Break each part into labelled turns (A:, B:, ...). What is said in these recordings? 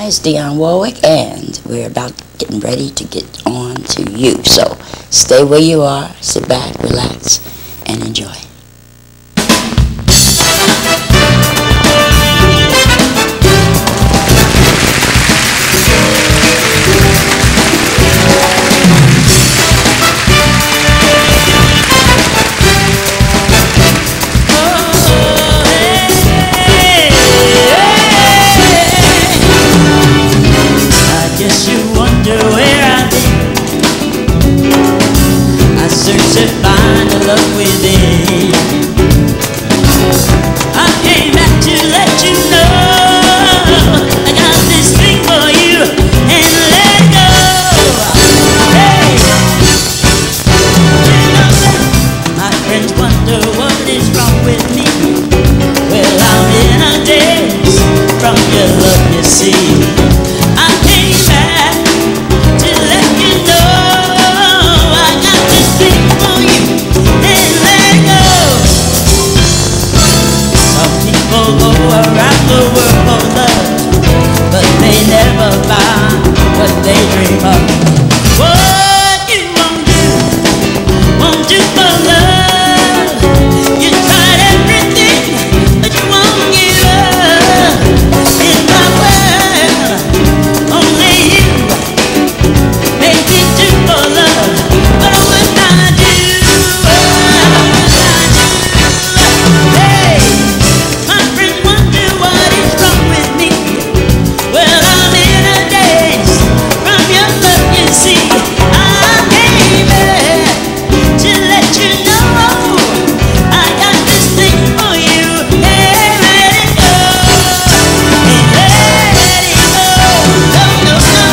A: Hi, it's Dionne Warwick, and we're about getting ready to get on to you. So stay where you are, sit back, relax, and enjoy.
B: To find the love within, I came back to let you know I got this thing for you and let it go. Hey, you know that my friends wonder what is wrong with me. Well, I'm in a daze from your love, you see. I came back to let you know I got this thing for you and let go. Some people go around the world for love, but they never find what they dream of. What you won't do for love. You tried everything, but you won't give up. In my world, only you make me do for love. What would I do? Hey, my friends wonder what is wrong with me. Well, I'm in a daze from your love, you see. I came back to let you know I got this thing for you. Hey, let it go. Hey, let it go. No, no, no.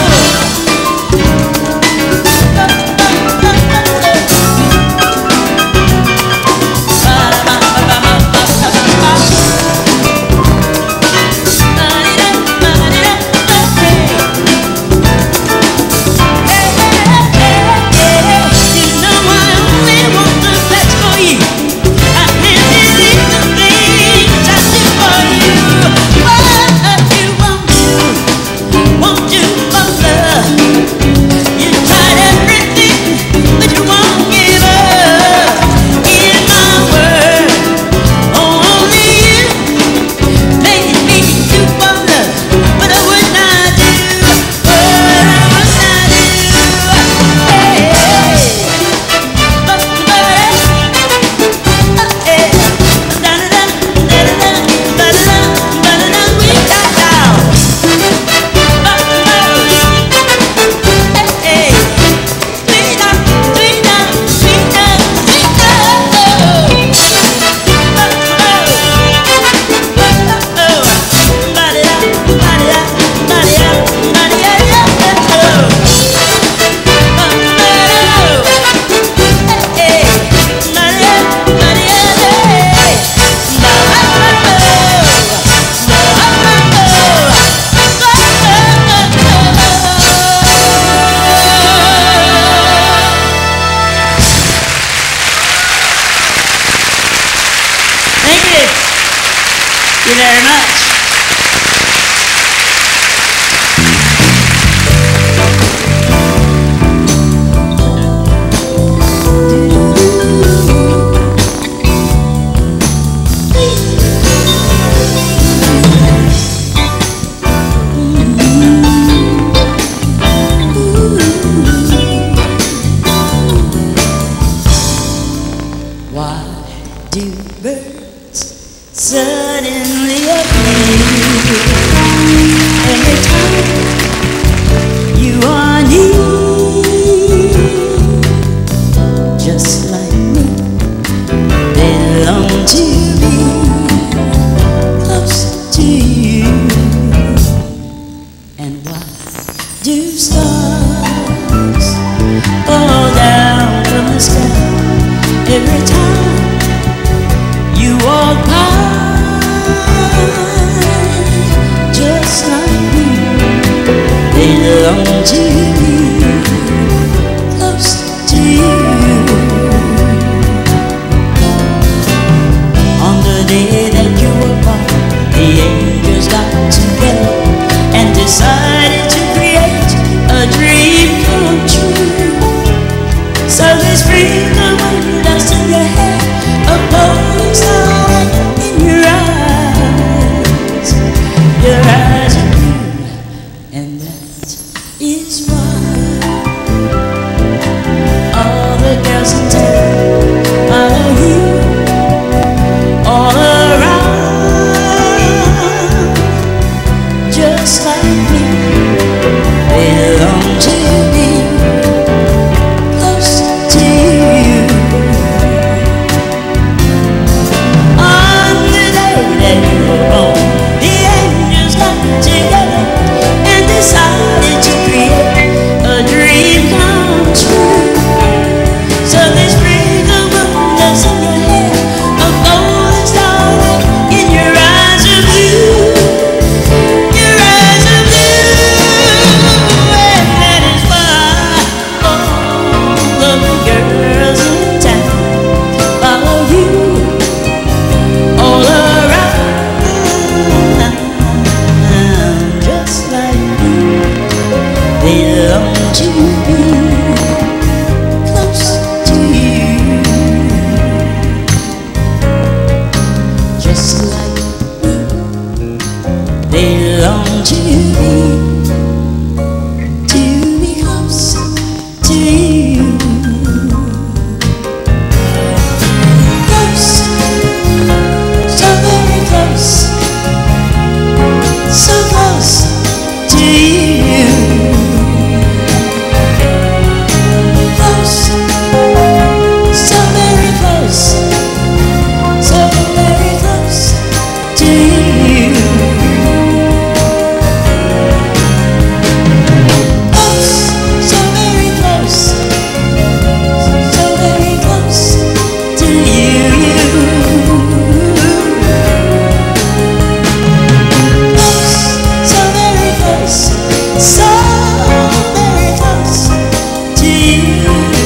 B: Thank you very much. Why do birds suddenly appear every time you are near? Just like me, they long to be close to you. And why do stars fall down from the sky every time you walk by? Just like me, they long to be close to you. On the day that you were born, the angels got together and decided decided to create a dream come true. So they sprinkle moon dust in your hair, a golden starlight in your eyes. Your eyes are blue, and that is why all the girls in town follow you all around, just like me. They long to be close to you. On the day that you were born, the angels got together and decided to create a dream come true. So they sprinkle moon dust in your hair, a golden starlight in your eyes of blue. Your eyes of blue, and that is why all the girls in town follow you all around, just like you. They long to be close to you, just like me. They long to be close to you. Close, so very close, so close to you. Close, so very close, so very close to you. Close, so very close, so very close to you. Close, so very close, so very close to you.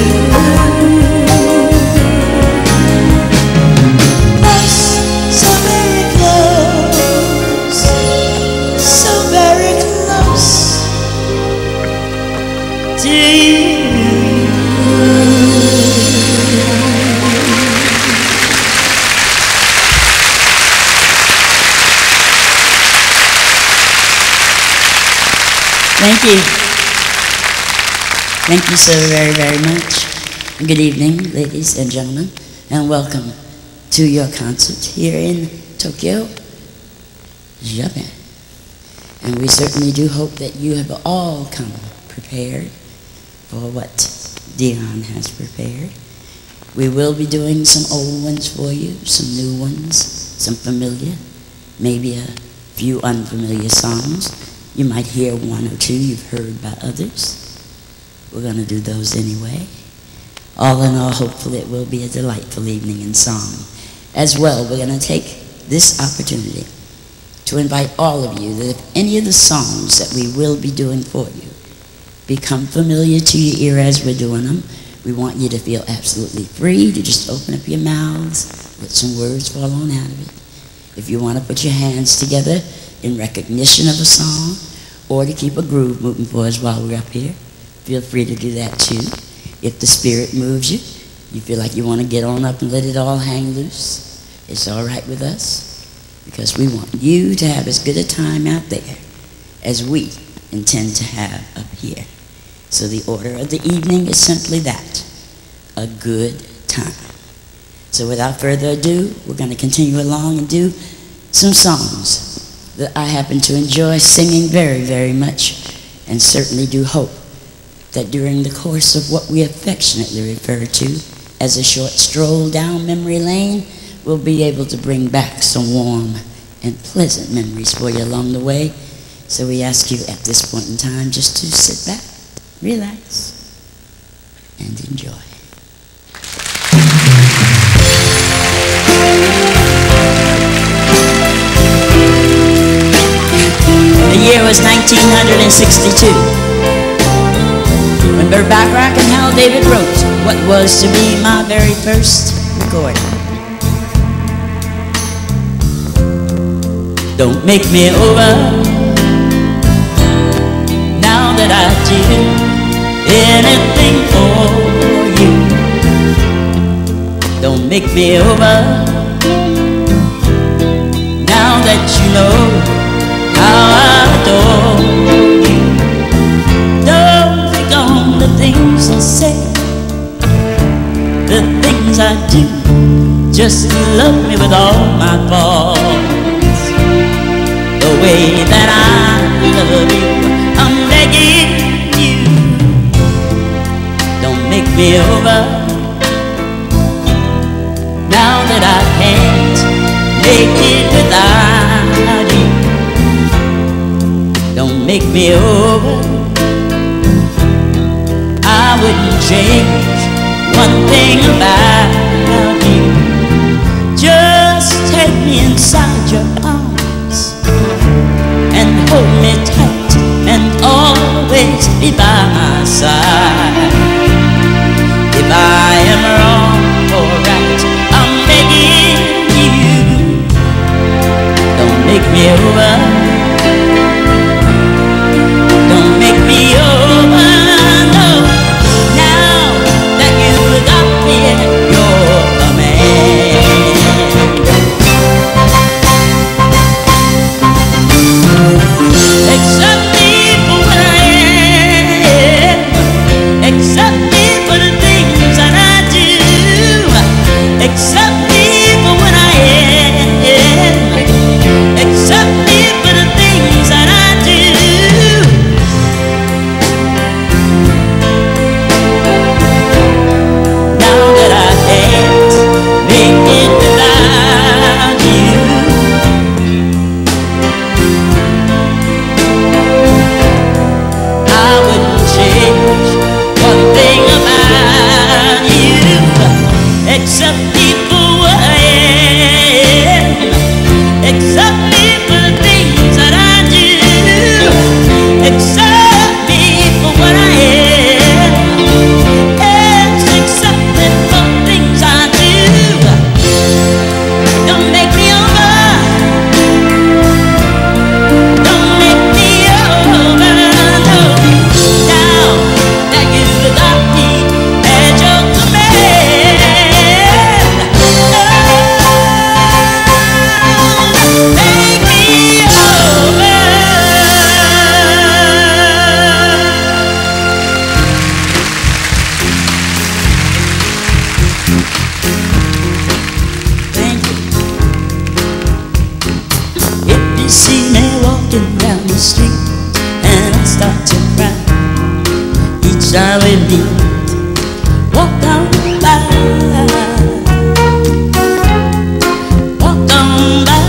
B: Close, so very close, so very close to you. Thank you. Thank you so very, very much. Good evening, ladies and gentlemen, and welcome to your concert here in Tokyo, Japan. And we certainly do hope that you have all come prepared for what Dion has prepared. We will be doing some old ones for you, some new ones, some familiar, maybe a few unfamiliar songs. You might hear one or two you've heard by others. We're going to do those anyway. All in all, hopefully it will be a delightful evening in song. As well, we're going to take this opportunity to invite all of you that if any of the songs that we will be doing for you become familiar to your ear as we're doing them, we want you to feel absolutely free to just open up your mouths, let some words fall on out of it. If you want to put your hands together in recognition of a song, or to keep a groove moving for us while we're up here, feel free to do that too. If the spirit moves you, you feel like you want to get on up and let it all hang loose, it's all right with us, because we want you to have as good a time out there as we intend to have up here. So the order of the evening is simply that, a good time. So without further ado, we're going to continue along and do some songs that I happen to enjoy singing very, very much, and certainly do hope that during the course of what we affectionately refer to as a short stroll down memory lane, we'll be able to bring back some warm and pleasant memories for you along the way. So we ask you at this point in time just to sit back, relax, and enjoy. The year was 1962, when Burt Bacharach and Hal David wrote what was to be my very first recording. Don't make me over, you. Don't make me over now that you know how I adore you. Don't think on the things I say, the things I do. Just love me with all my faults, the way that I love you. I'm begging you, don't make me over now that I can't make it without you. Don't make me over, I wouldn't change one thing about you. Just take me inside your arms and hold me tight and always be by my side. If I am wrong or right, I'm begging you, don't make me over, don't make me over, no. Now that you got me at your command. Accept me for what I am, accept me for the things that I do, accept me for what I am, accept me for the things that I do. Now that I can't make it without you, I wouldn't change one thing about you. Accept me for what I am, accept me for the things that I do, accept me for what I am, yes, accept me for the things I do. Don't make me over, don't make me over, no. Now that you got me at your command, make me over. Thank you. If you see me walking down the street and I start to cry each time we meet, walk on by, walk on by.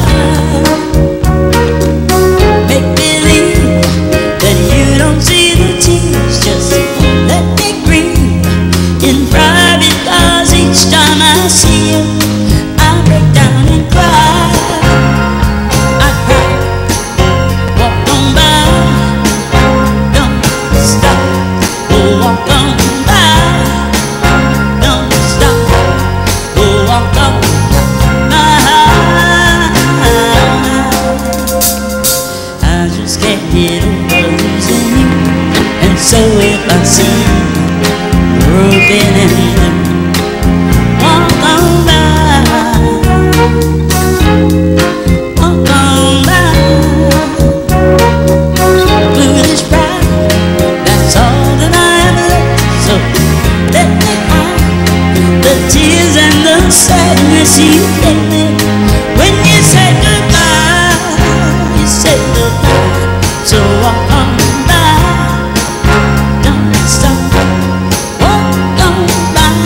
B: Make believe that you don't see the tears, just let me grieve in private, 'cause each time I see you I break down and cry. I cry. Walk on by, don't stop. Oh, walk on by, don't stop. Oh, walk on by. I just can't get over losing you, and so if I see you broken and blue, walk on by, walk on by. Foolish pride, that's all that I have left. So let me hide the tears and the sadness you gave me when you said goodbye. You said goodbye. So walk on by, don't stop. Walk on by.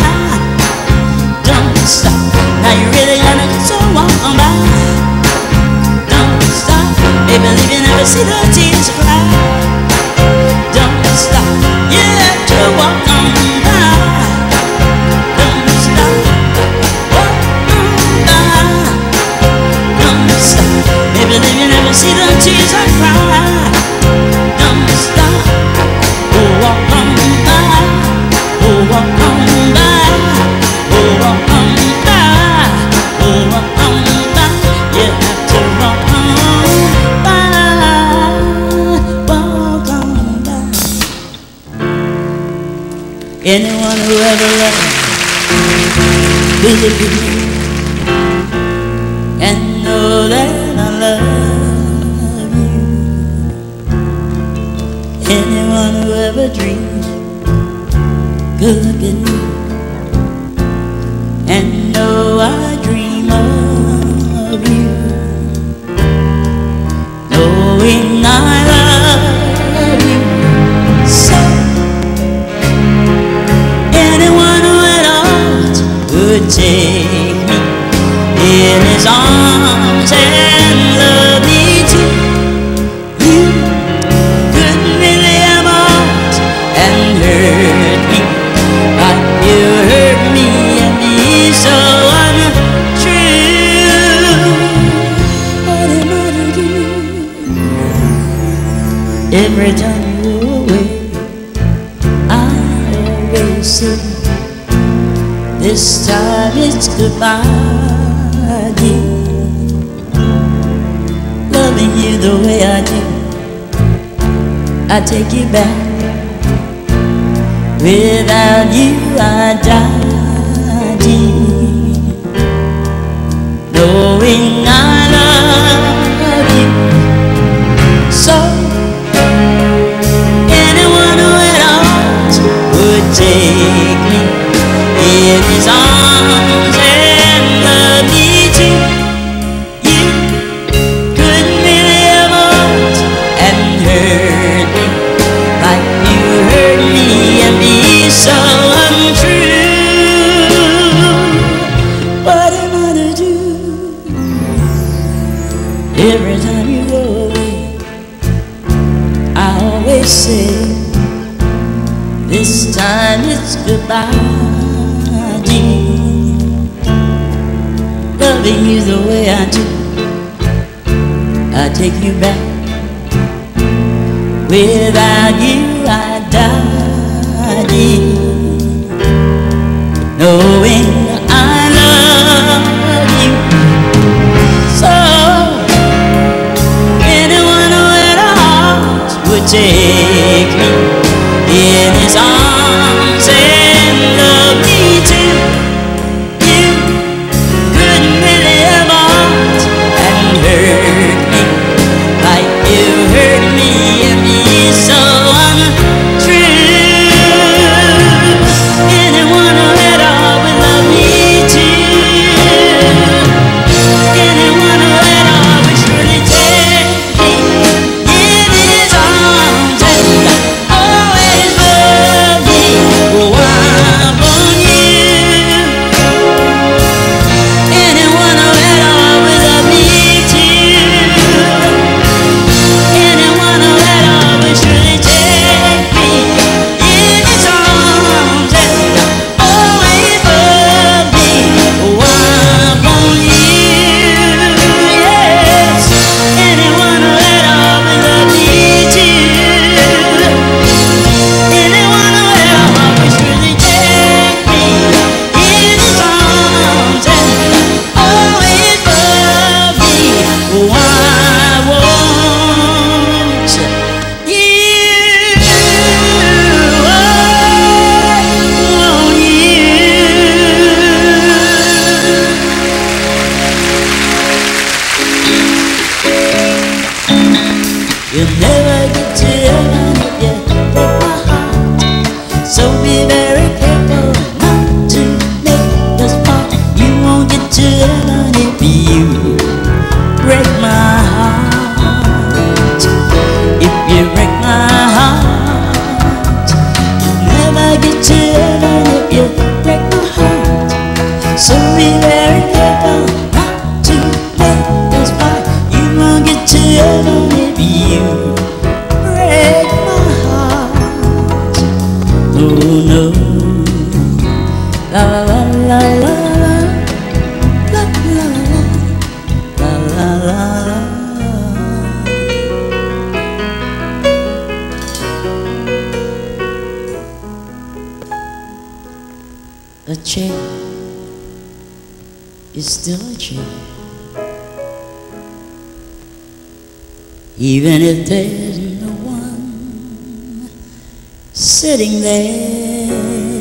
B: anyone who ever loved believe me and know that I love you. Anyone who ever dreams could look at me and know I dream of you, knowing I love you so. Anyone who at all would take me in his arms and love me too. You couldn't really have heart and hurt me like you hurt me and me so untrue. What am I to do every time you go away? I always say this time it's goodbye, dear. Loving you the way I do, I take you back. Without you I die, dear. Knowing I love you so. Anyone who at all would take me in his arms and love me too. You couldn't really have hurt and hurt me like you hurt me and me so untrue. What am I to do every time you go away? I always say this time it's goodbye, dear. Loving you the way I do, I take you back. Without you I die, dear. Knowing I love you so. Anyone who had a heart would take me in his arms and love me too. You couldn't really have heart and hurt me like you hurt me and me so untrue. Anyone who had heart would love me too. Anyone who had heart would surely take me in his arms and always love me. Why won't you? Anyone who had heart would love me too. Anyone who had heart would surely take me in his arms and always love me. Why won't you? Yes, anyone who had heart would love me too. Anyone who had heart would surely take me in his arms and always love me. Why won't you? You'll never get to heaven if you break my heart. So be very careful not to make us part. You won't get to heaven if you break my heart. If you break my heart, you'll never get to heaven if you break my heart. So be very careful not to make us part. You won't get to heaven if you break my heart. Oh no. La la la la la la la la la la. A chair is still a chair, even if there's no one sitting there.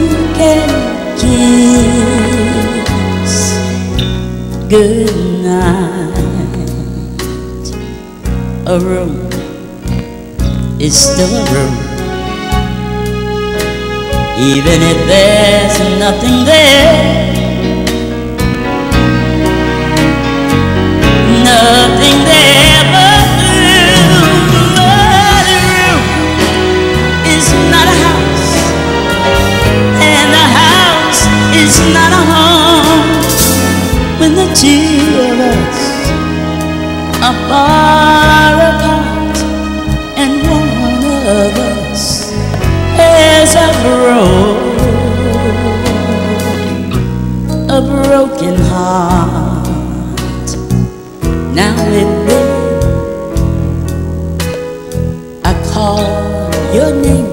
B: can kiss goodnight. A room is still a room, even if there's nothing there. Nothing there but room. But a room is not a house, and a house is not a home when the two of us are far apart and one of us has a broken heart. Now and then I call your name,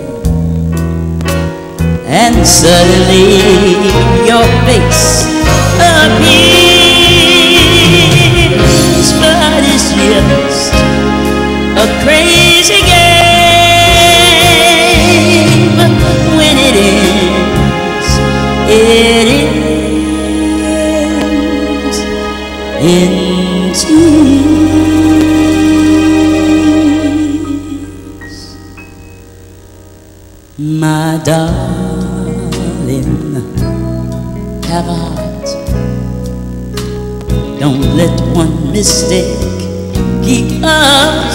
B: and suddenly your face appears. But it's just a crazy game. When it ends, it ends in tears. My darling, have a heart. Don't let one mistake keep us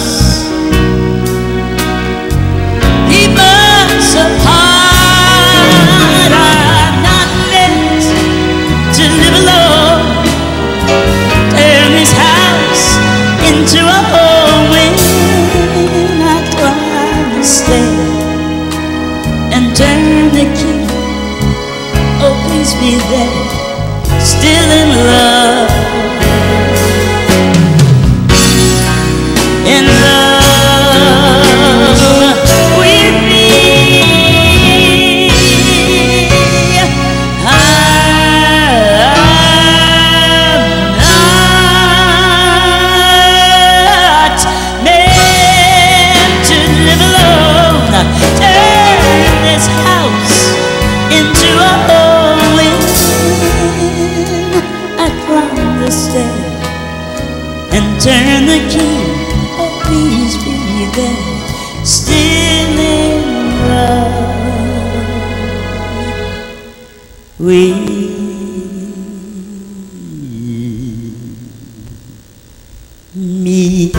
B: apart. I'm not meant to live alone. Turn this house into a home when I climb the stair and turn the key. Oh, please be there, still in love. In love with me. I'm not meant to live alone. Turn this house into a home when I climb the stair and turn the key. Please be there, still in love with me.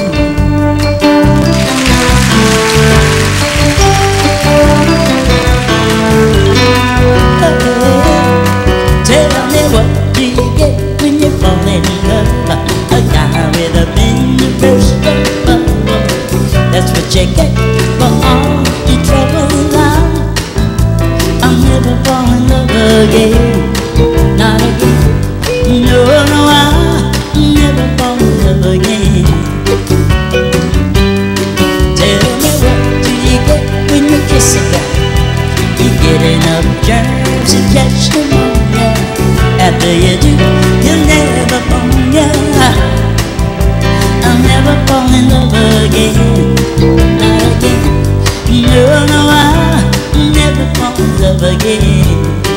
B: Tell me, what do you get when you fall in love? A guy with a mean first. That's what you get for all your trouble now. I'll never fall in love again, not again. No, no, I'll never fall in love again. Tell me, what do you get when you kiss a guy? You get enough germs and catch pneumonia. After you do, you'll never fall, yeah. I'll never fall in love again, not again. No, no, I'll never fall in love again.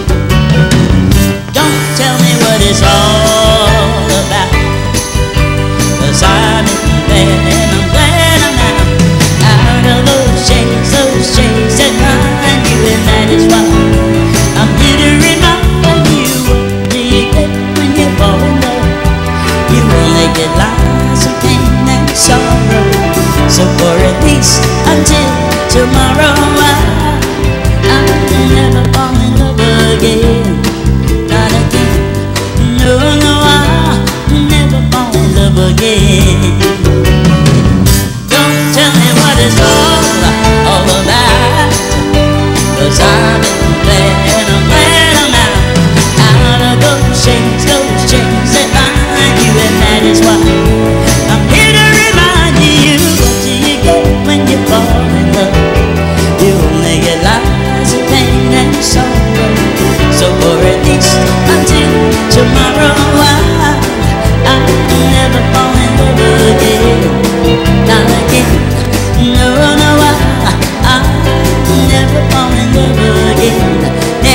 B: Don't tell me what it's all about, 'cause I'm in bed and I'm glad I'm out of those chains that bind you, and that is why I'm here to remind you. What do you get when you fall in love? You only get lies and pain and sorrow. So for at least until tomorrow, I'll never fall in love again, not again. No, no, I'll never fall in love again. Don't tell me what it's all about, 'cause I'm in bed and I'm glad I'm out of those chains that bind you, and that is why I'm here to remind you. What do you get when you fall in love? You only get lies and pain and sorrow. So for at least until tomorrow, I'll never fall in love again, not again. No, no, I'll never fall in love again.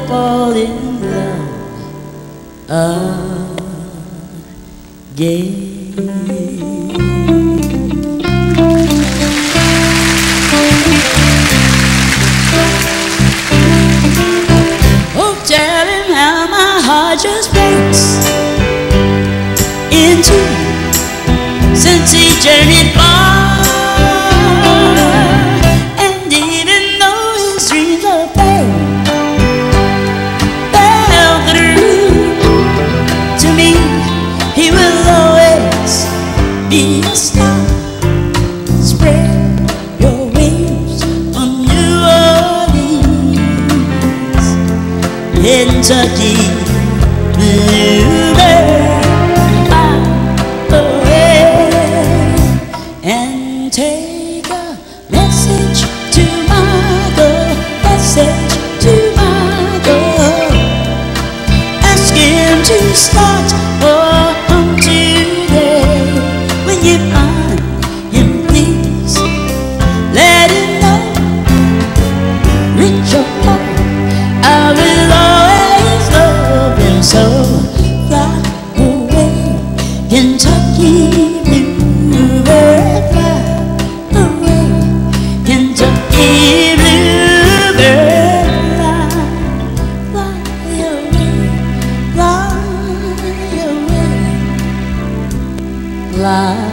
B: fall in love again. Oh, tell him how my heart just breaks in two since he journeyed far. And even though his dreams of fame fell through, to me he will always be a star. Spread your wings from New Orleans, Kentucky, bluebird, fly away and take a message to my girl, message to my girl. Ask him to start home today. When you find him, please let him know. Reach your heart, I will always love him so. Fly away, Kentucky bluebird, fly away, Kentucky bluebird, fly away, fly away, fly away.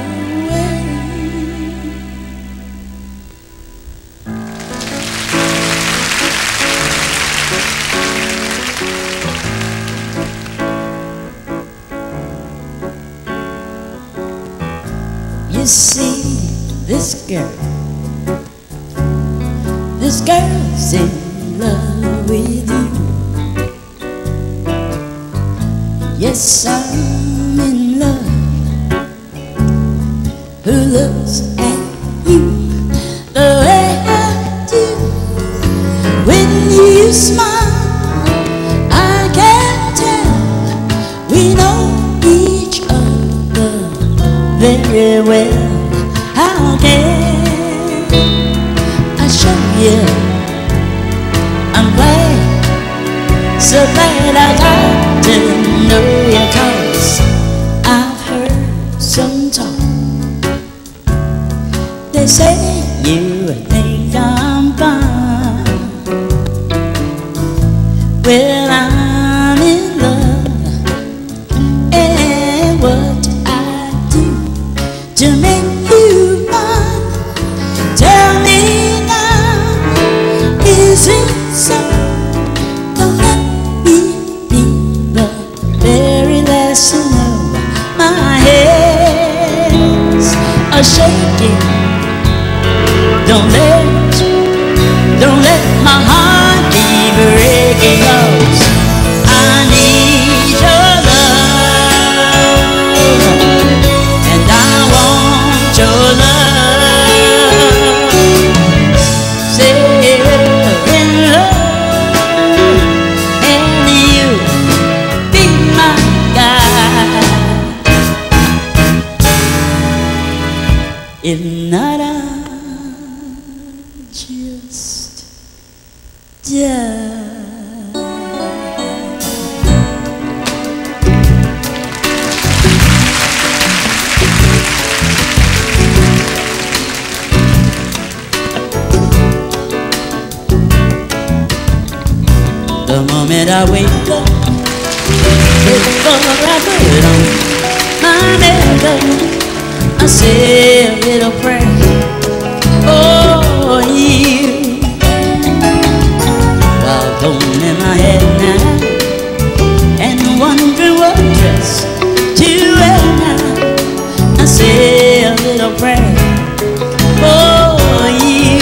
B: You see, this girl's in love with you. Yes, I'm in love. Who looks at you the way I do? When you smile, I can tell we know each other very well. How can I show you? I'm glad, so glad I got to know you, 'cause I've heard some talk. They say you think I'm fine. Well, I'm in love, and what I do to make you mine? Tell me now, is it so? Don't let me be the very last to know. My head's a-shaking. Don't let my heart be breaking, 'cause I need your love, and I want your love. Say you're in love, and you be my guide. If not, I'll just die. The moment I wake up, before I put on my makeup, I say a little prayer for you. While combing my head now and wondering what dress to wear now, I say a little prayer for you.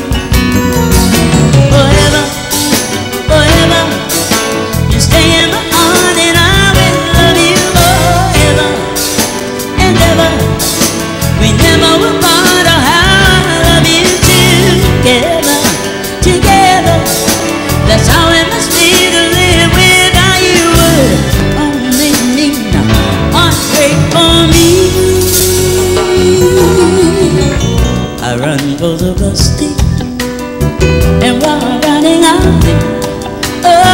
B: Forever, forever, you stay in my heart, and I will love you forever and ever. We never will part, or how I love you together, together. That's how it must be to live without you. Would only mean a heartbreak for me. I run for the bus stop, and while I'm running out there, oh,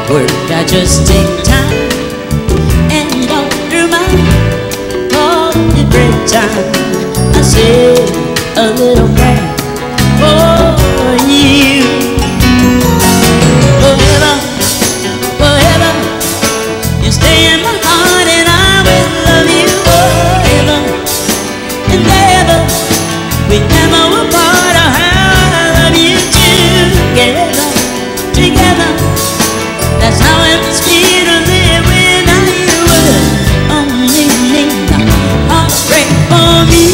B: work, I just take time and go through my coffee break time. I say a little prayer for you. Forever, forever, you stay in my heart and I will love you forever and ever. We never were part of how I love you together, together. That's how it must be to live without you. Only need a heartbreak for me.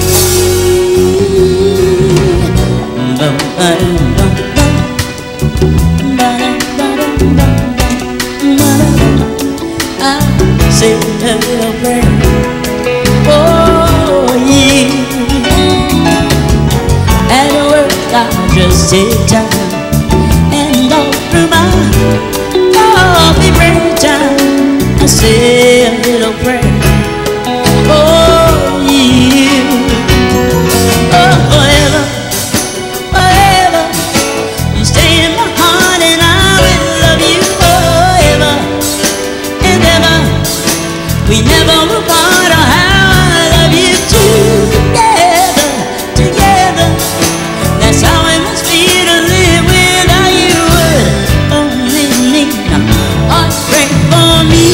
B: I say a little prayer for you. At work I just take time and go through my coffee break time. I say a little prayer for you. Oh, forever, forever, you stay in my heart and I will love you forever and ever. We never were part of how I love you together, together. That's how it must be to live without you. Only need a heartbreak for me.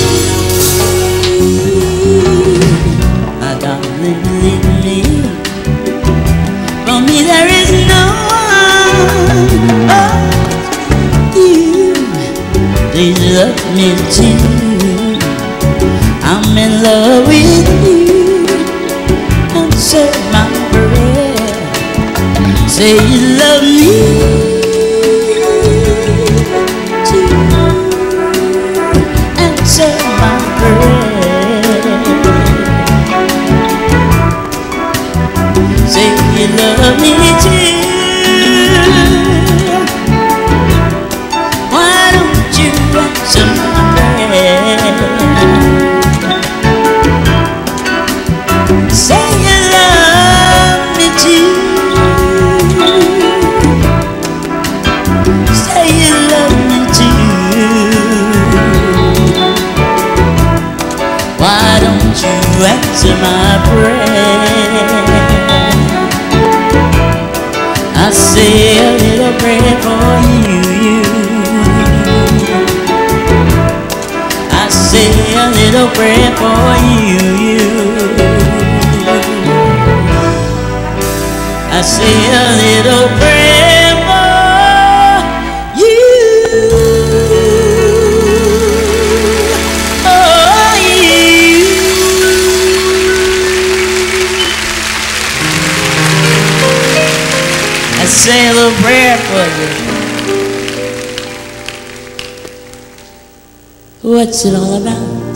B: My darling, leave me. For me there is no one. Oh, you, please love me too. I'm in love with you. Answer my prayer. Say you love me too. Answer my prayer. Say you love me too. Why don't you answer my prayer? Say you love me too. Say you love me too. Why don't you answer my prayer? I say a little prayer for you. I say a little prayer for you. I say a little prayer for you. Oh, you. I say a little prayer for you. What's it all about?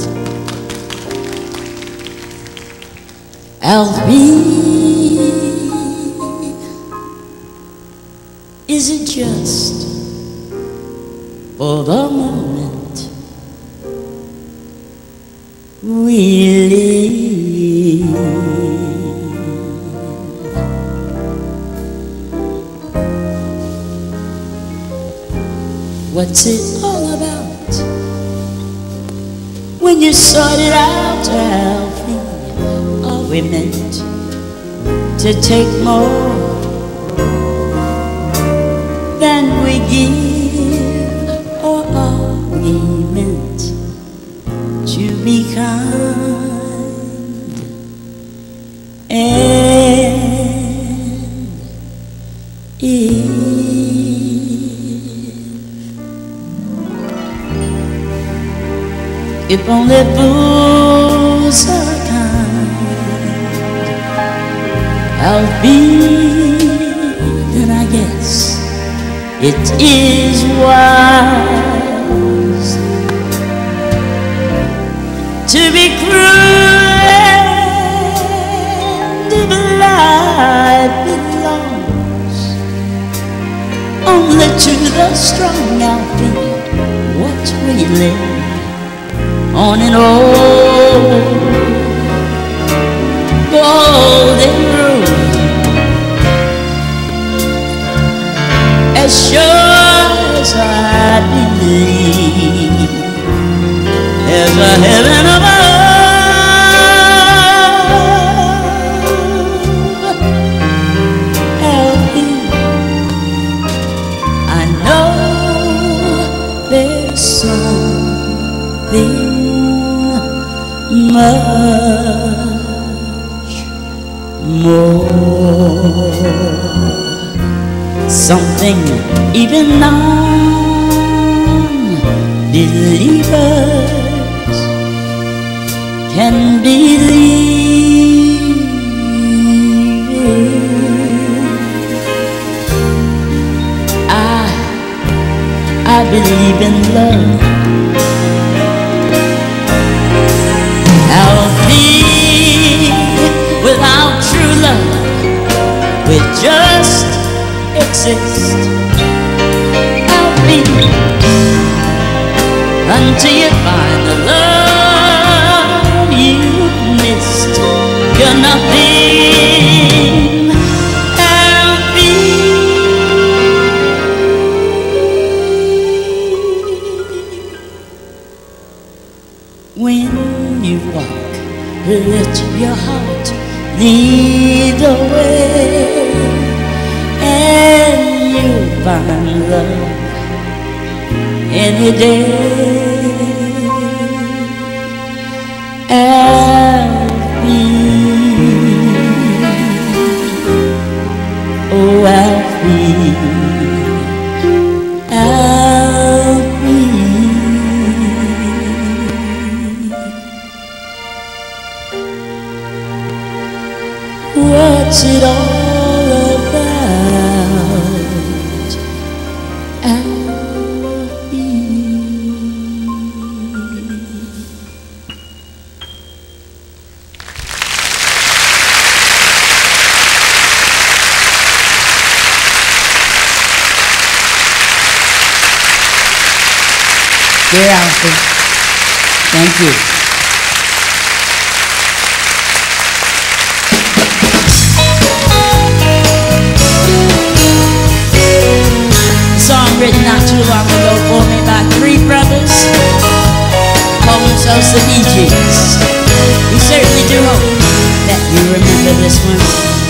B: Alfie, is it just for the moment we live? What's it all about? When you sorted out, Alfie, are we meant to take more than we give, or are we meant to be kind and if only fools are kind, I'll be, then I guess it is wise to be cruel and if life belongs only to the strong. I'll be what we live on an old golden road, as sure as I believe something much more, something even non-believers can believe in. I believe in love. Help me without true love, we just exist. Help me until you find the love you missed. You're nothing. Help me. When you walk, let your heart lead the way, and you'll find love any day. Alfie, oh Alfie, Alfie. What's it all about, Alfie? Dear Alfie, thank you. Written not too long ago for me by three brothers, call themselves the Bee Gees. We certainly do hope that you remember this one.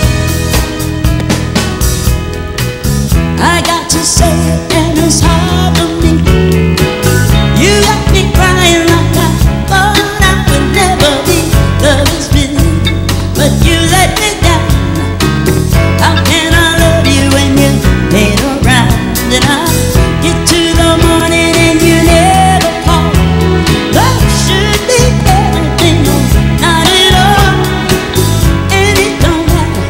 B: I got to say it, and it's hard for me. You got me crying like I thought I would never be. Love is busy, but you let me down. How can I love you when you ain't around? And I get to the morning and you never call. Love should be everything, no, not at all. And it don't matter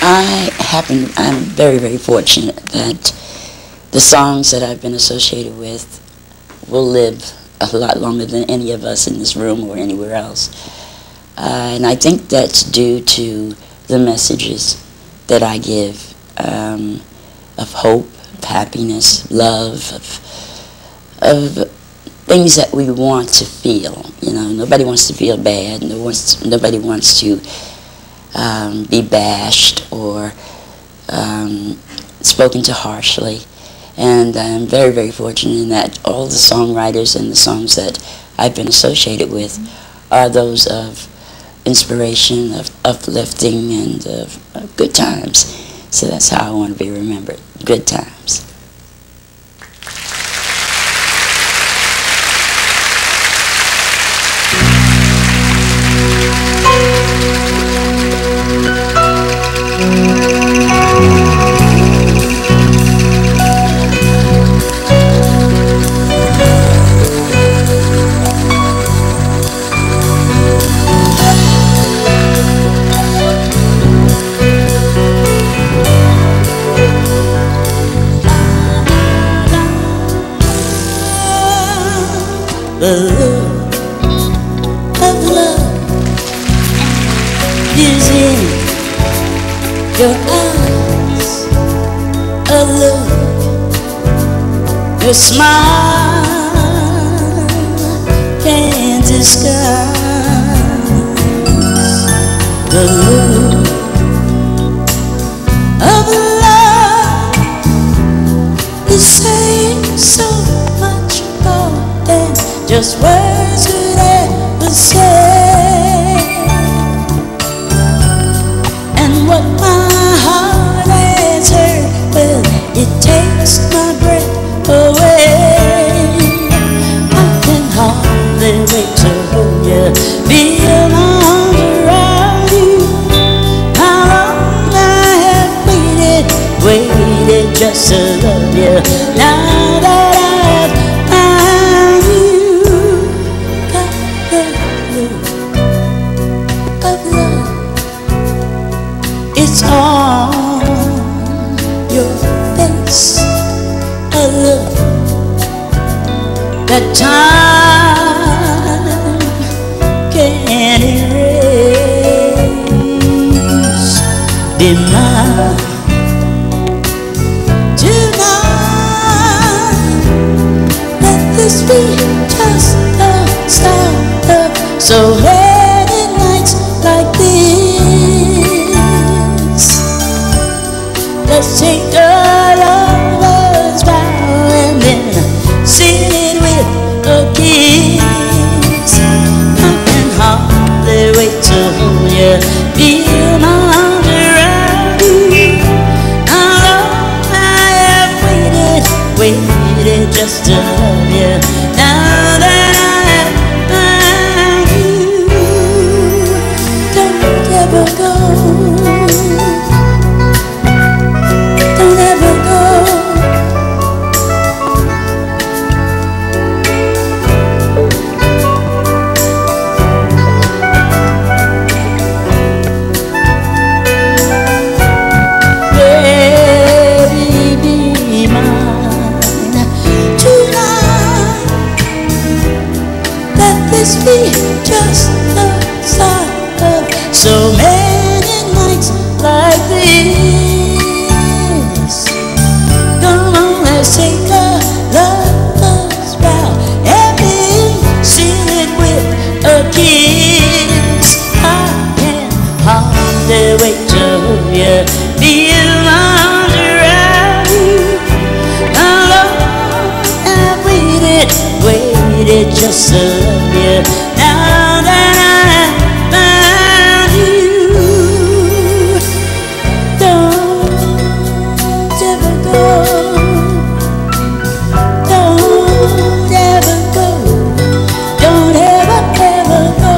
A: I'm very, very fortunate that the songs that I've been associated with will live a lot longer than any of us in this room or anywhere else. And I think that's due to the messages that I give of hope, of happiness, love, of things that we want to feel. You know, nobody wants to feel bad. Nobody wants to be bashed or spoken to harshly. And I'm very, very fortunate in that all the songwriters and the songs that I've been associated with are those of inspiration, of uplifting, and of good times. So that's how I want to be remembered. Good times.
B: The look of love is in your eyes. A look, your smile can't disguise. The look of love is saying so much more than just words could ever say. And what my heart has heard, well, it takes my breath away. I can hardly wait to hold you, feel my arms around you. How long I have waited just to love you. Now that I've found you, it's on your face, a look that time can't erase. Deny tonight, let this be just the start of so many nights like this. Let's take a lover's vow and then seal it with a kiss. I can hardly wait to hold you, feel my arms around you. How long I have waited just to love you. Now that I have found you, don't ever go. Be just the start of so many nights like this. Come on, let's take a lover's vow and then seal it with a kiss. I can hardly wait to hold you, feel my arms around you. How long I've waited just to love you. Now that I found you, don't ever go, don't ever go, don't ever go,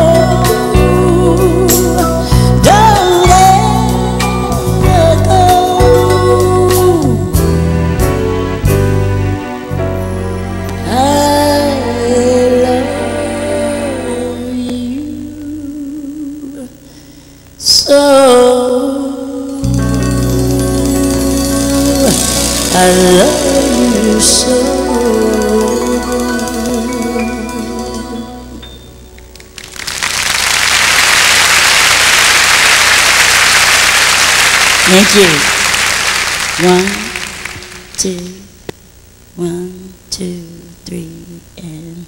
B: don't ever go. I love
A: Thank you. 1, 2, 1, 2, 3, and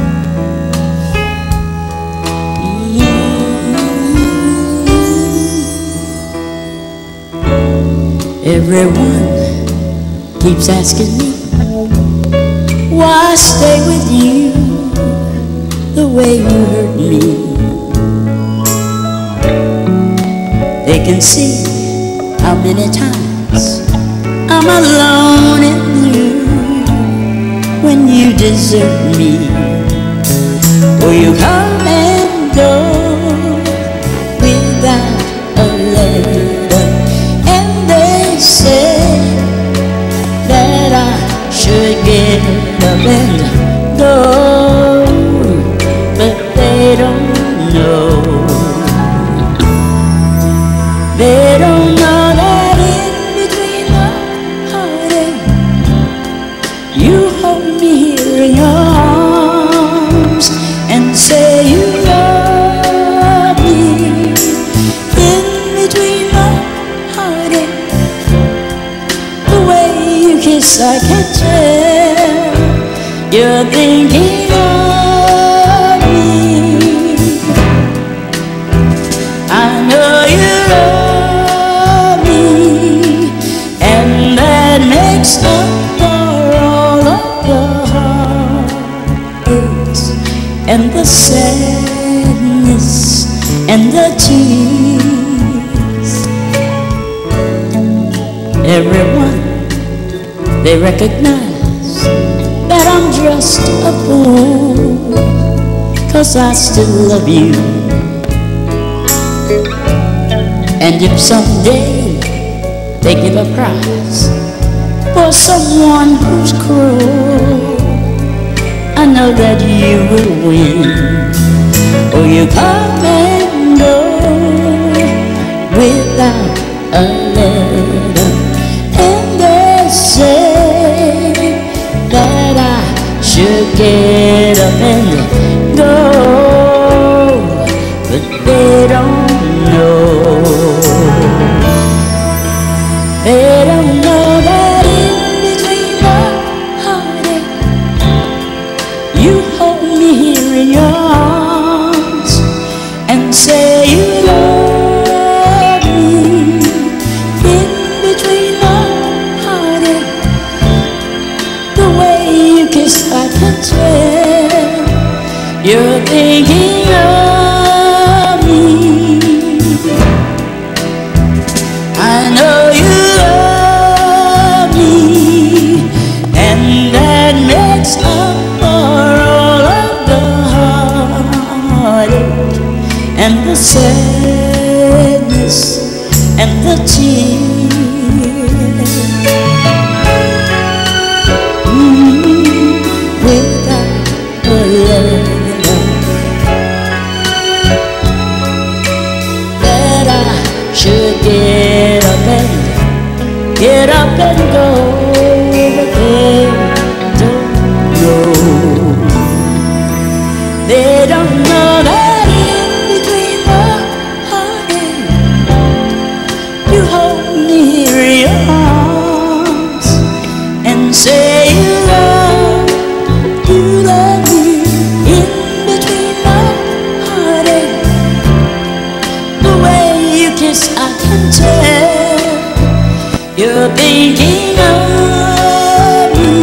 A: everyone keeps asking me why I stay with you the way you hurt me. They can see how many times I'm alone and blue when you desert me. Or you come and go without a letter, and they say that I should get up and go, but they don't know. They don't know that in between the heartache, you hold me here in your arms and say you love me. In between the heartache, the way you kiss I can tell you're thinking of me. I know you love me, and that makes up for all of the heartaches and the sadness and the tears. Everyone, they recognize that I'm just a fool, 'cause I still love you. And if someday they give a prize for someone who's cruel, I know that you will win. Or you come and go without a letter, and they say that I should get up and go, but they don't know. They don't know that in between the heartache, you hold me here in your arms and say you love me. In between the heartache, the way you kiss I can tell you're thinking of me. I know you love me, and that makes up for all of the heartache and the sadness and the tears. Without a letter, that I should get up and go, but they don't know. They don't know that in between the heartache, you hold me here in your arms and say you love me. In between the heartache, the way you kiss I can tell you're thinking of me.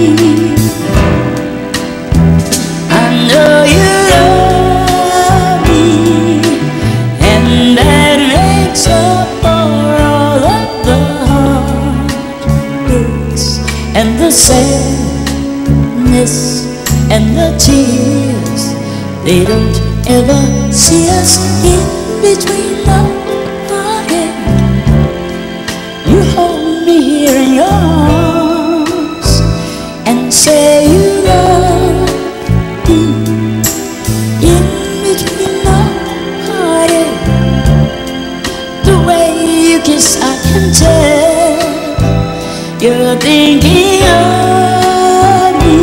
A: I know you love me, and that makes up for all of the heartaches and the sadness and the tears. They don't ever see us in between the heartache. You hold me here in your arms and say you love me. In between the heartache, the way you kiss I can tell you're thinking of me.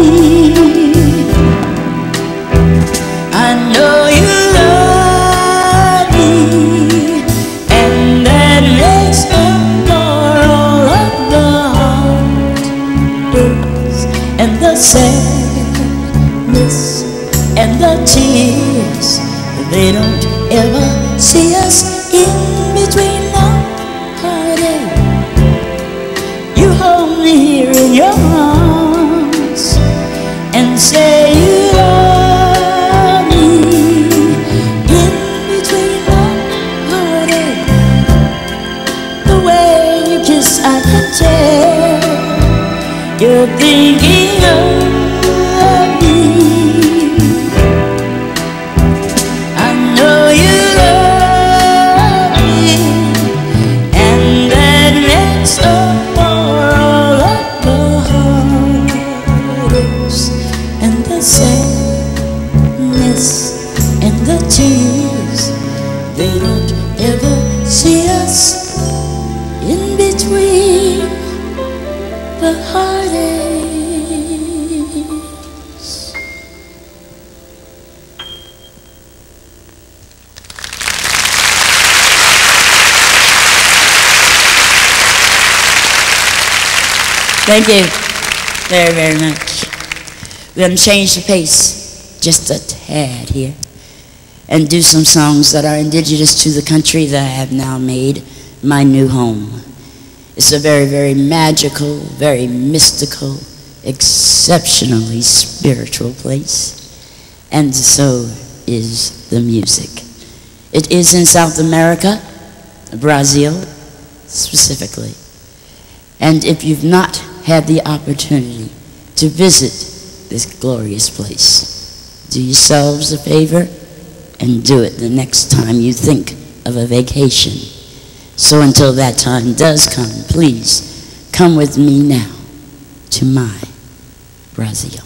A: I know you love me, and that makes up
B: sadness and the tears. They don't ever see us in between the heartache. You hold me here in your arms and say you love me. In between the heartache, the way you kiss I can tell you're thinking of me. I know you love me, and that makes up for all of the heartaches and the sadness and the tears. They don't ever see us in between the heartaches. Thank you very, very much. We're going to change the pace just a tad here and do some songs that are indigenous to the country that I have now made my new home. It's a very, very magical, very mystical, exceptionally spiritual place. And so is the music. It is in South America, Brazil specifically. And if you've not had the opportunity to visit this glorious place, do yourselves a favor and do it the next time you think of a vacation. So until that time does come, please come with me now to my Brazil.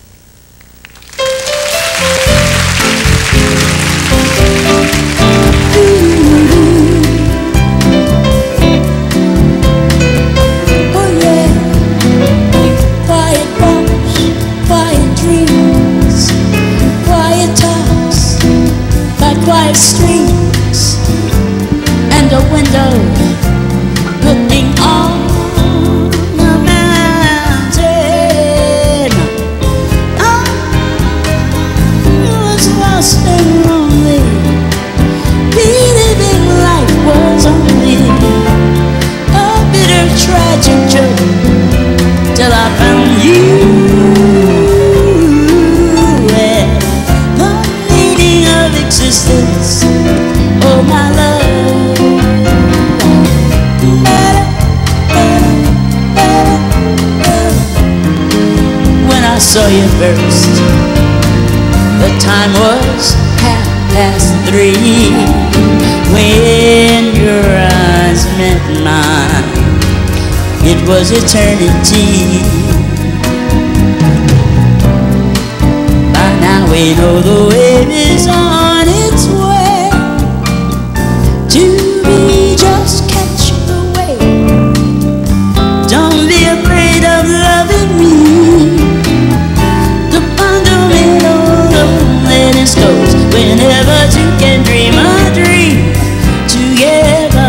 C: Oh yeah, quiet walks, quiet dreams, quiet talks by quiet streams, and a window looking on the mountain. I was lost and lonely, believing life was only a bitter tragic joke, till I found you. And the meaning of existence, oh my love. When I saw you first, the time was 3:30. When your eyes met mine, it was eternity. By now we know the wave is on its way to be just catch the wave. Don't be afraid of loving me. The fundamental loneliness goes whenever two can dream a dream together.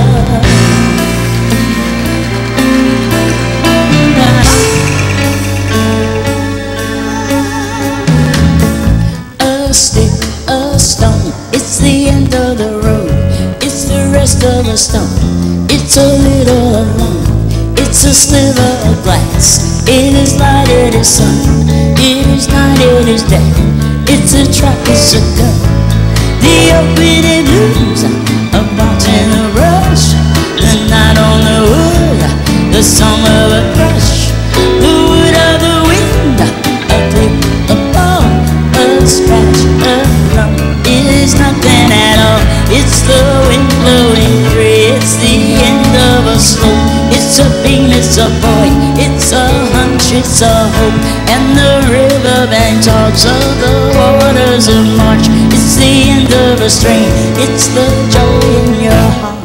C: A stick, a stone, it's the end of the road. It's the rest of the stone, it's a little alone. It's a sliver of glass, it is light, it is sun, it is night, it is day. It's a trap, it's a gun. The opening blues of watching the rush, the night on the wood, the song of a crush, the wood of the wind, a click, a ball, a scratch, a drum. It is nothing at all. It's the wind blowing free. It's the end of a slope. It's a beam, it's a void, it's a hunch, it's a hope. And the riverbank talks of the waters of March. It's the end of a strain, it's the joy in your heart.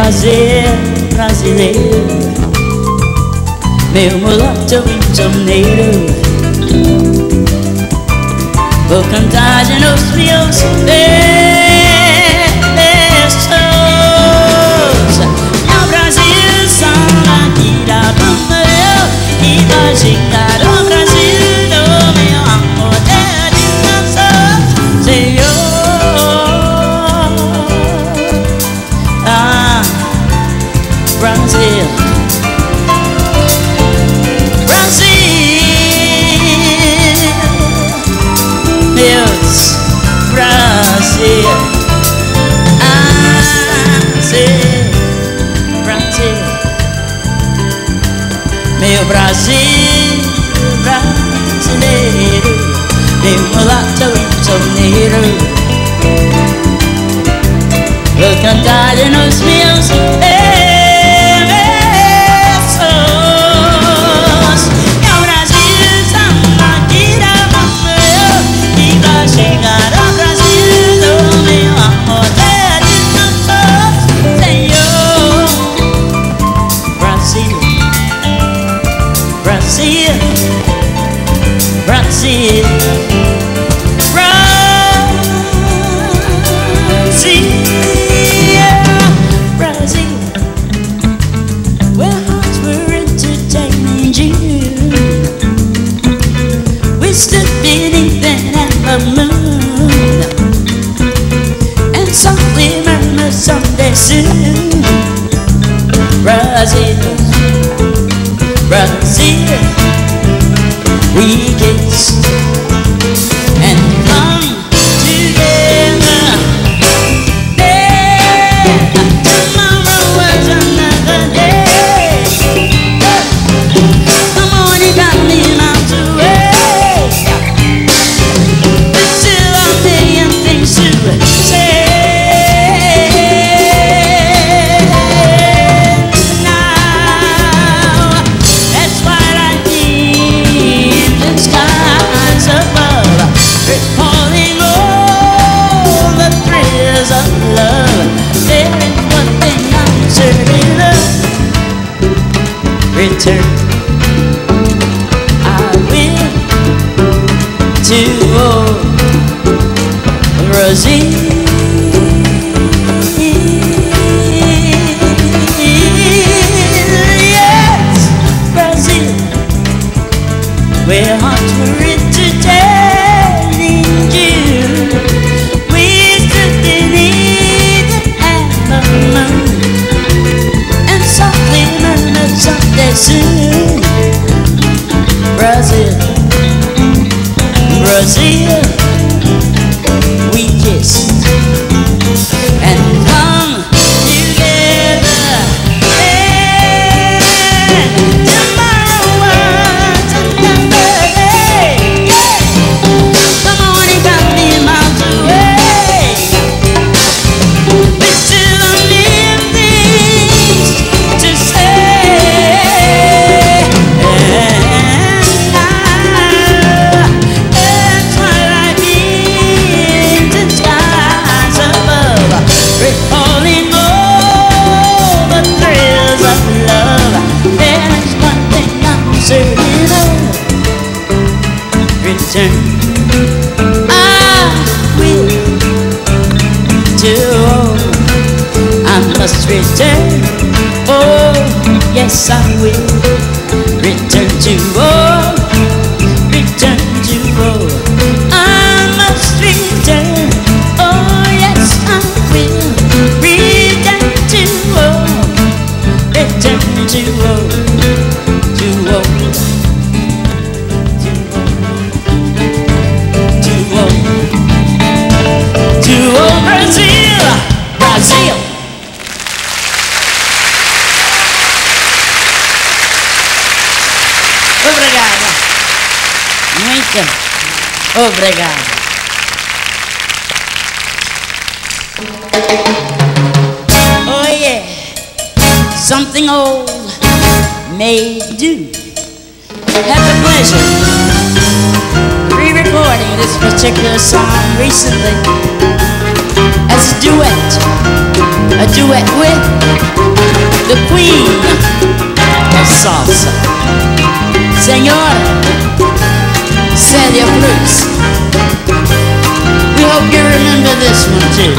C: Brasil, brasileiro, meu mulato insoneiro, vou cantar de nos meus versos. Ao Brasil, samba que dá banda eu, e vai chegar ao Brasil, do meu amor, terra de canção, Senhor. Ah, Brasil, meus Brasil, Brasil, meu Brasil brasileiro, meu mulato insoneiro, vou cantar nos meus versos. Meu Brasil, samba que dá banda eu, e vai chegar ao Brasil, do meu amor, terra de canção, Senhor. Brasil, Brasil, Brasil, Brasil, where hearts were entertaining you. We stood beneath an amber moon and softly murmured someday soon. Brazil, Brazil, we kissed and clung together. Tomorrow was another day. The morning got me miles away, but still a million things to say. Now that's why I keep the skies above, recalling all the thrills of love. There is one thing I'm certain of: return. I will to old Brazil. Yes, Brazil, where hearts were entertaining you. We stood beneath the amber moon and softly murmured someday soon. Brazil, Brazil, we kissed and hung together. And tomorrow was another day. The morning got me miles away, but still a million things to say. And that's why I beamed in skies above, recalling all the thrills of love. There's one thing I'm certain of: return. I will to home. I must return. Oh, yes, I will return to home. Return to home. I must return. Oh, yes, I will return to home. Return to home. To home. To home. To home, Brazil, Brazil. Obrigada. Muito obrigada. Oh yeah, something old may do. Had the pleasure re-recording this particular song recently. as a duet with the queen of salsa, Senora Celia Cruz. We hope you remember this one too.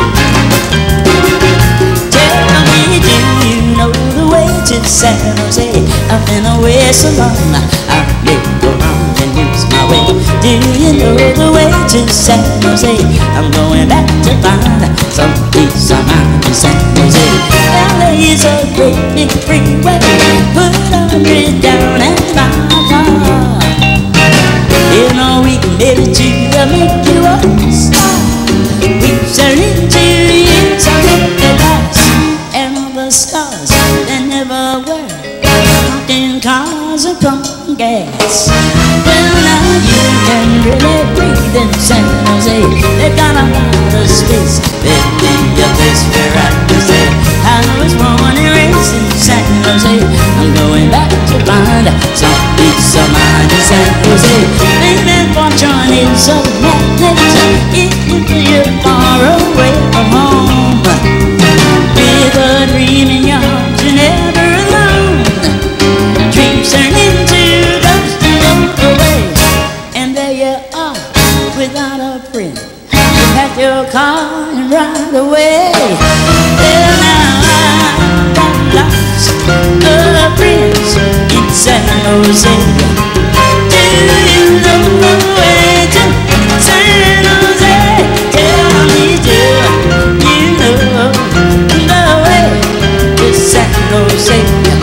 C: Tell me, do you know the way to San Jose? I've been away so long, I may go wrong and lose my way. Do you know the way to San Jose? I'm going back to find some peace of mind in San Jose. LA is a great big freeway. Put 100 down and buy a car. In a week, maybe two, I'll make you a star. We've turned into years of paradise, and all the stars that never were, pumping cars and pumping gas. Well, now you can really breathe in San Jose. They've got a lot of space. There'll be a place where I can say I was born and raised in San Jose. I'm going back to find some peace of mind in San Jose. Fame and fortune is a magnet if you're far away from home. With a dream in your heart, you're never alone. Dreams turn into dust and go away, and there you are without a friend. You pack your car and ride away. Well, now I've got lots of friends in San Jose. Do you know the way to San Jose? Tell me, do you know the way to San Jose?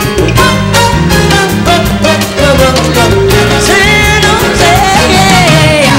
C: San Jose, yeah.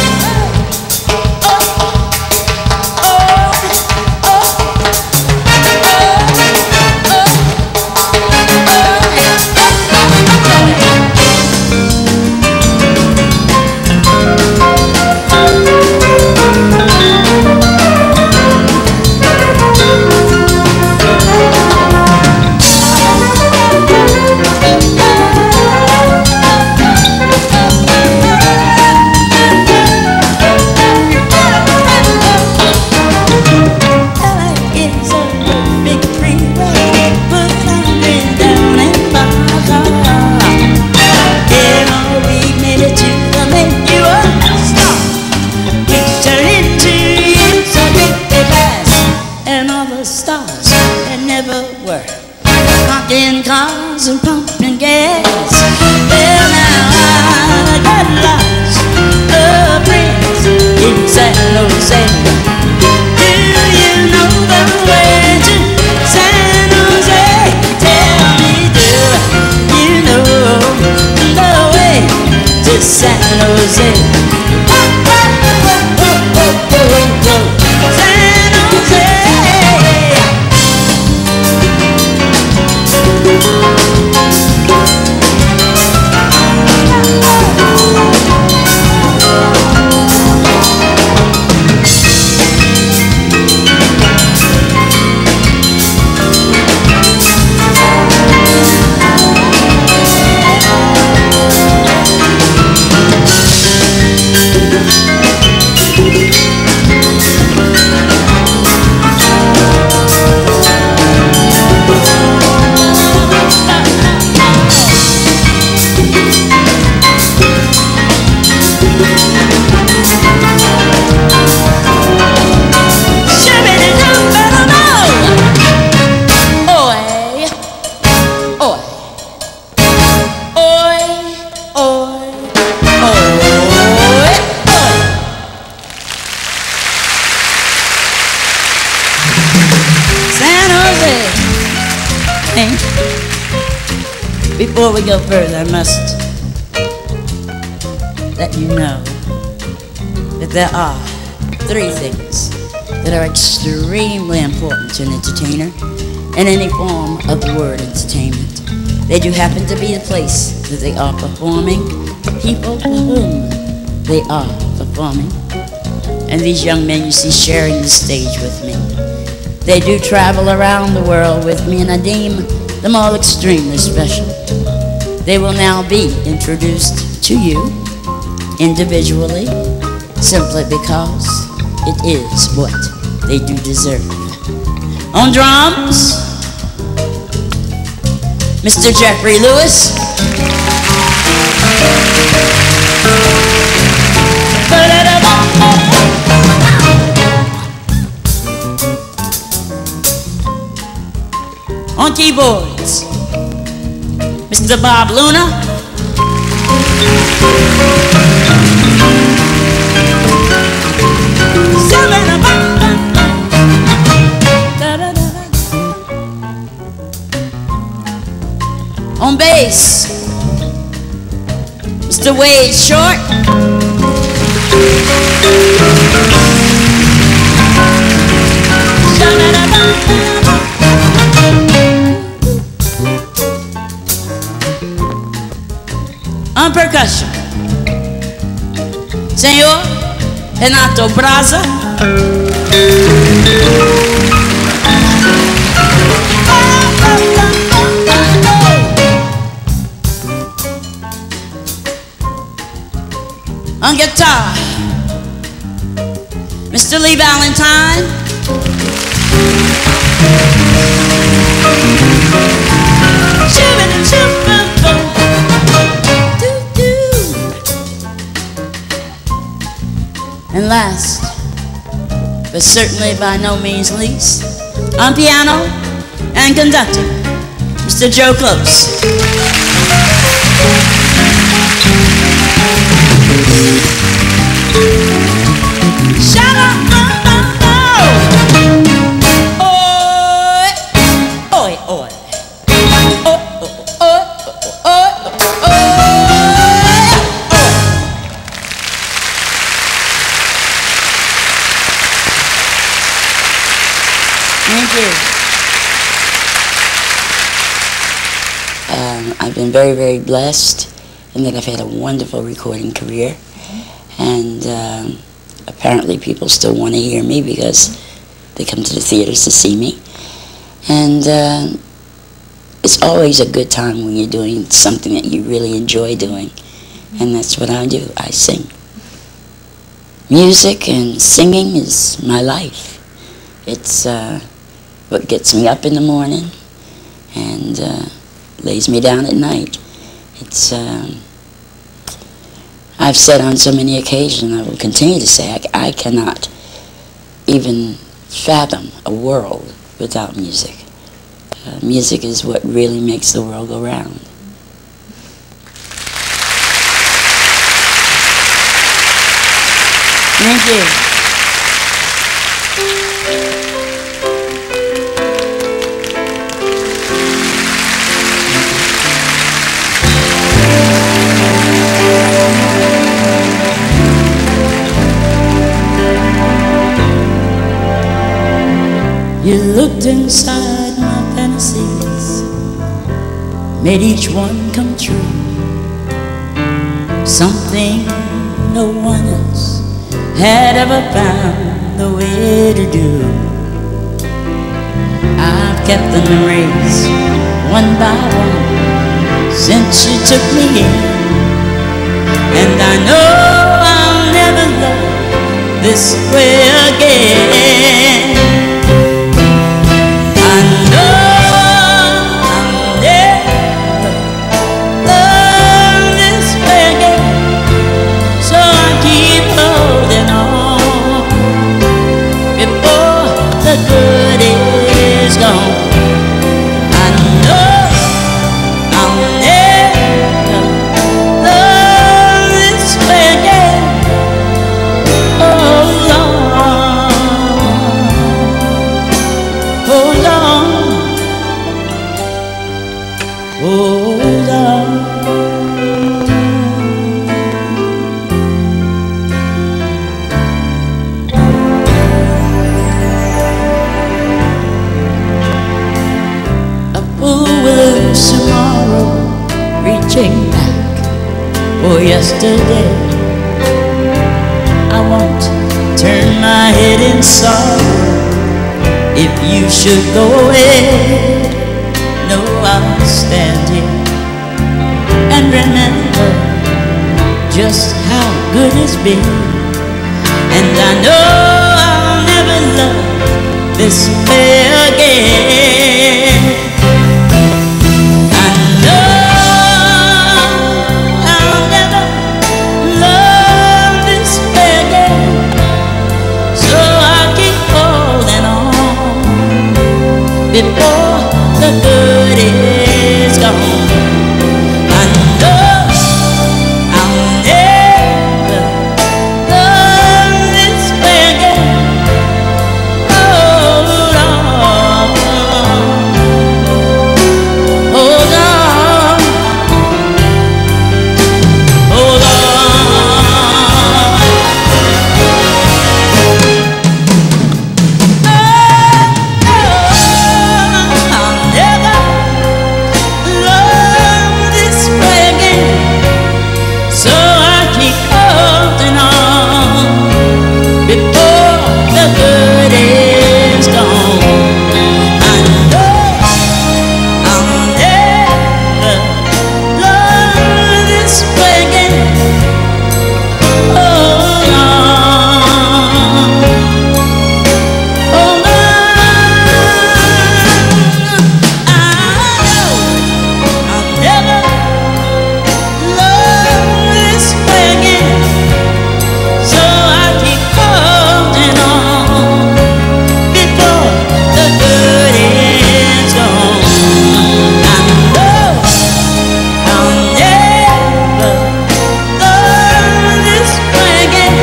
C: Pumping cars and pumping gas. Well, now I got lots of friends in San Jose. Do you know the way to San Jose? Tell me, do you know the way to San Jose? San Jose. Before we go further, I must let you know that there are three things that are extremely important to an entertainer in any form of the word entertainment. They do happen to be the place that they are performing, the people to whom they are performing. And these young men you see sharing the stage with me, they do travel around the world with me, and I deem them all extremely special. They will now be introduced to you individually, simply because it is what
A: they do deserve. On drums, Mr. Jeffrey Lewis. On keyboards, Mr. Bob Luna. On bass, Mr. Wade Short. On percussion, Senhor Renato Braza. On guitar, Mr. Lee Valentine. And last, but certainly by no means least, on piano and conducting, Mr. Joe Close. Shut up, oi, oi, oi. Thank you. I've been very, very blessed in that I've had a wonderful recording career, and apparently people still want to hear me because they come to the theaters to see me. And it's always a good time when you're doing something that you really enjoy doing, and that's what I do. I sing. Music and singing is my life. It's what gets me up in the morning and lays me down at night. It's I've said on so many occasions, I will continue to say, I cannot even fathom a world without music. Music is what really makes the world go round. Thank you. You looked inside my fantasies, made each one come true. Something no one else had ever found the way to do. I've kept the memories one by one since you took me in, and I know I'll never love this way again. Tomorrow, reaching back for yesterday, I won't turn my head in sorrow if you should go away. No, I'll stand here and remember just how good it's been, and I know I'll never love
B: this way again. I know I'll never love this way again, so I keep holding on before the good is gone. I know I'll never love this way again. Hold on, hold on, hold on. I'll never love this way again, so I keep holding on before the good is gone. I know I'll never love this way again. Hold on, hold on. I know I'll never love this way again, so I keep holding on before the good is gone. I know I'll never love this way again.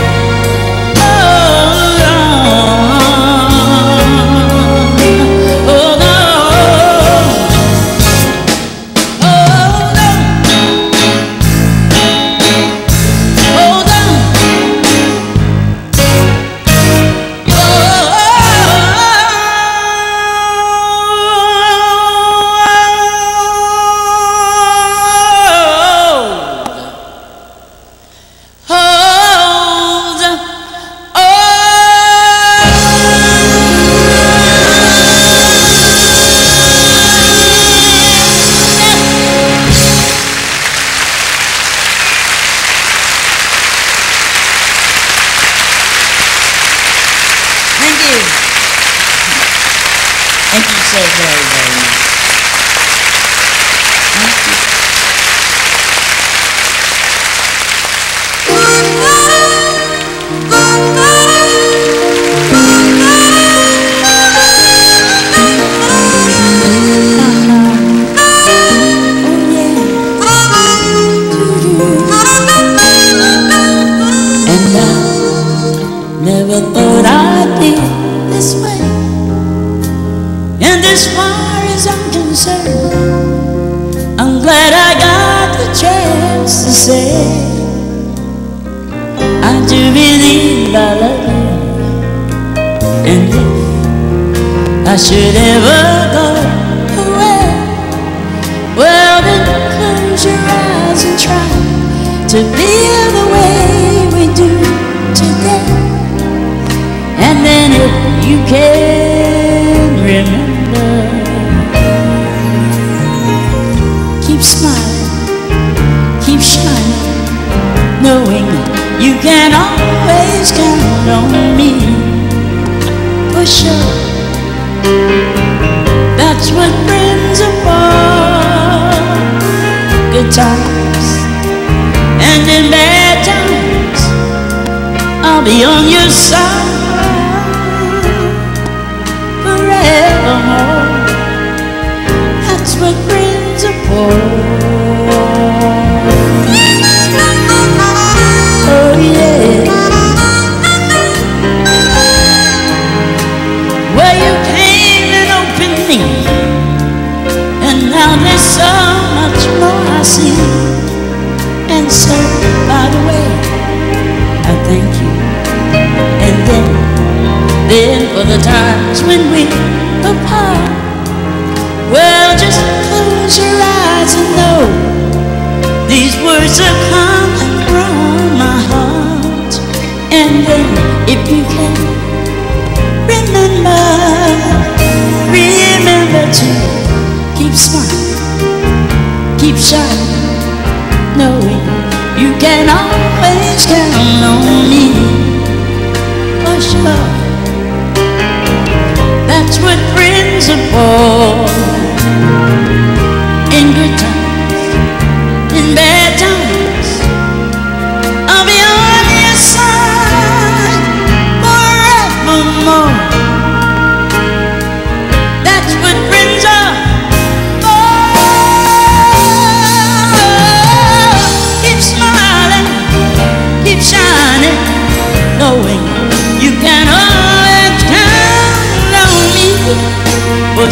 B: Hold on, hold on, hold on, hold on. Thank you. Thank you so very, very much. Thank you. And I never thought I'd be this way. And as far as I'm concerned, I'm glad I got the chance to say I do believe I love you. And if I should ever go away, well then close your eyes and try to feel the way we do today. And then if you can remember, keep smiling, keep shining, knowing you can always count on me. For sure, that's what friends are for. Good times and in bad times, I'll be on your side forevermore. That's what friends are for. Oh yeah. Well, you came and opened me, and now there's so much more I see. And so, by the way, I thank you. And then for the times when we apart, well, just close your eyes and know these words are coming from my heart. And then, if you can remember to keep smiling, keep shining, knowing you can always count on me. For sure,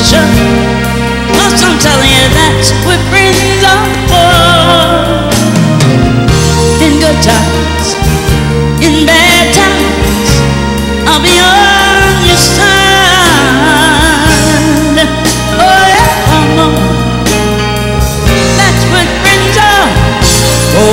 B: sure. 'Cause I'm telling you that's what friends are for. In good times, in bad times, I'll be on your side. Oh yeah, come on. That's what friends are. Oh,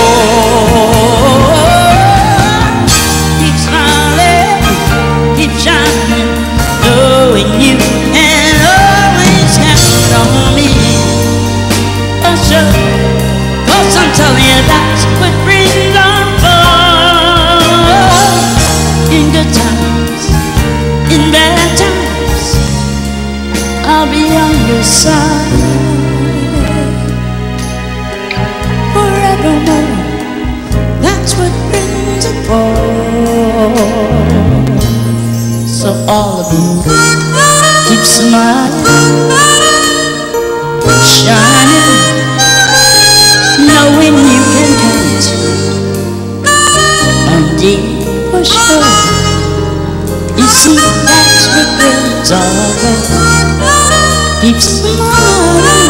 B: keep smiling, keep shining, knowing you can always count on me. Oh sure, 'cause I'm telling you that's what friends are for. In good times, in bad times, I'll be on your side. Forevermore, that's what friends are for. So all of you, keep smiling, shining, knowing you can count on deep for sure. You see, that's what friends are for. Keep smiling,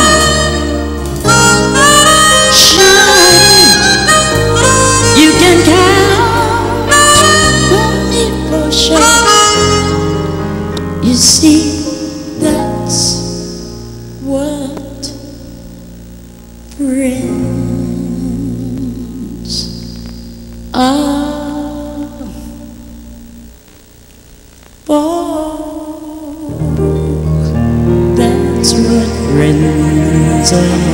B: shining, you can count on me for sure. You see, that's what friends are for. That's what friends are.